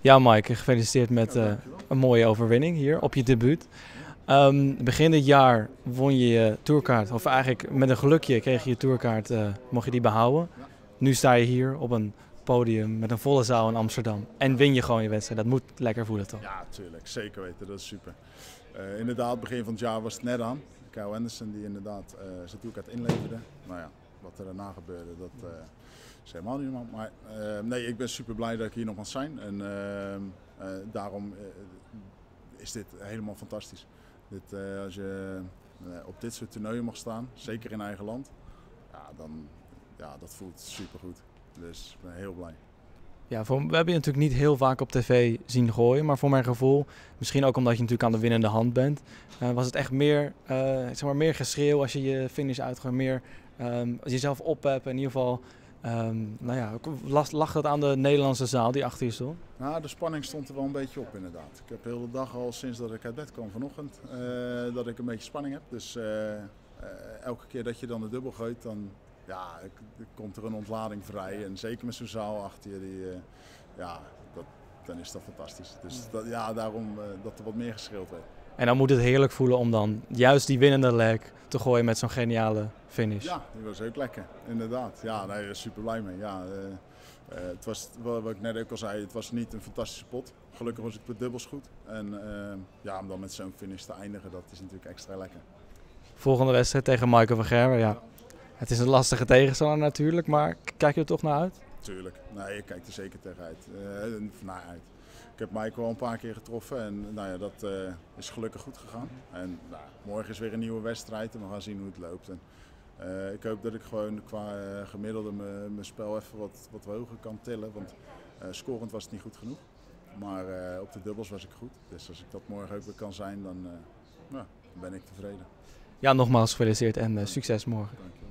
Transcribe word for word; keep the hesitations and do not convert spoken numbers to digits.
Ja, Mike, gefeliciteerd met uh, een mooie overwinning hier op je debuut. Um, begin dit jaar won je je tourkaart, of eigenlijk met een gelukje kreeg je je tourkaart, uh, mocht je die behouden. Nu sta je hier op een podium met een volle zaal in Amsterdam en win je gewoon je wedstrijd. Dat moet lekker voelen toch? Ja, tuurlijk. Zeker weten. Dat is super. Uh, inderdaad, begin van het jaar was het net aan. Kyle Anderson die inderdaad uh, zijn tourkaart inleverde. Nou ja, wat er daarna gebeurde, dat uh, is helemaal niet normaal. Maar uh, nee, ik ben super blij dat ik hier nog mag zijn. En uh, uh, daarom uh, is dit helemaal fantastisch. Dit, uh, als je uh, op dit soort toernooien mag staan, zeker in eigen land, ja, dan ja, dat voelt super goed. Dus ik ben heel blij. Ja, voor, we hebben je natuurlijk niet heel vaak op tv zien gooien, maar voor mijn gevoel, misschien ook omdat je natuurlijk aan de winnende hand bent, uh, was het echt meer, uh, zeg maar meer geschreeuw als je je finish uitgooit, meer um, jezelf oppeppen. In ieder geval, um, nou ja, lag, lag dat aan de Nederlandse zaal die achter je stond? Nou, de spanning stond er wel een beetje op inderdaad. Ik heb de hele dag al sinds dat ik uit bed kwam vanochtend, uh, dat ik een beetje spanning heb. Dus uh, uh, elke keer dat je dan de dubbel gooit, dan ja, komt er een ontlading vrij. En zeker met zo'n zaal achter je, die, uh, ja, dat, dan is dat fantastisch. Dus dat, ja, daarom uh, dat er wat meer geschreeuwd werd. En dan moet het heerlijk voelen om dan juist die winnende leg te gooien met zo'n geniale finish. Ja, die was ook lekker, inderdaad. Ja, nee, daar is super blij mee. Ja, uh, uh, het was, wat ik net ook al zei, het was niet een fantastische pot. Gelukkig was ik met dubbels goed. En uh, ja, om dan met zo'n finish te eindigen, dat is natuurlijk extra lekker. Volgende wedstrijd tegen Michael van Gerwen, ja. Het is een lastige tegenstander natuurlijk, maar kijk je er toch naar uit? Tuurlijk, nee, ik kijk er zeker tegen uit. Uh, naar uit. Ik heb Michael al een paar keer getroffen en nou ja, dat uh, is gelukkig goed gegaan. En nou, morgen is weer een nieuwe wedstrijd en we gaan zien hoe het loopt. En, uh, ik hoop dat ik gewoon qua uh, gemiddelde mijn spel even wat, wat hoger kan tillen, want uh, scorend was het niet goed genoeg. Maar uh, op de dubbels was ik goed, dus als ik dat morgen ook weer kan zijn, dan, uh, nou, dan ben ik tevreden. Ja, nogmaals gefeliciteerd en uh, succes morgen. Dank je.